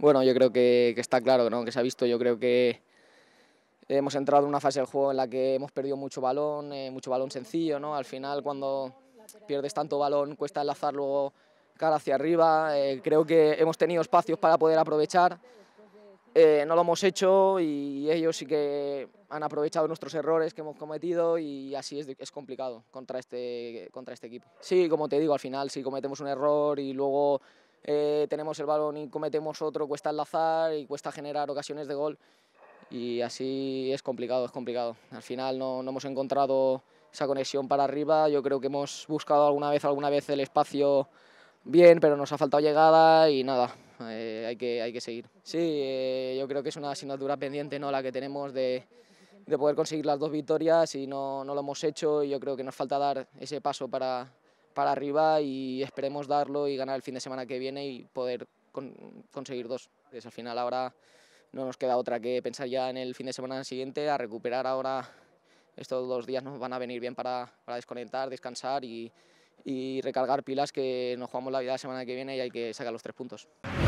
Bueno, yo creo que está claro, ¿no? Que se ha visto. Yo creo que hemos entrado en una fase del juego en la que hemos perdido mucho balón sencillo, ¿no? Al final, cuando pierdes tanto balón, cuesta enlazar luego cara hacia arriba. Creo que hemos tenido espacios para poder aprovechar. No lo hemos hecho y ellos sí que han aprovechado nuestros errores que hemos cometido y así es complicado contra este equipo. Sí, como te digo, al final si cometemos un error y luego tenemos el balón y cometemos otro, cuesta enlazar y cuesta generar ocasiones de gol y así es complicado, es complicado. Al final no hemos encontrado esa conexión para arriba. Yo creo que hemos buscado alguna vez el espacio bien, pero nos ha faltado llegada y nada, hay que seguir. Sí, yo creo que es una asignatura pendiente, ¿no?, la que tenemos de poder conseguir las 2 victorias y no lo hemos hecho y yo creo que nos falta dar ese paso para arriba y esperemos darlo y ganar el fin de semana que viene y poder conseguir 2. Pues al final ahora no nos queda otra que pensar ya en el fin de semana siguiente, a recuperar ahora. Estos 2 días nos van a venir bien para desconectar, descansar y recargar pilas, que nos jugamos la vida la semana que viene y hay que sacar los 3 puntos.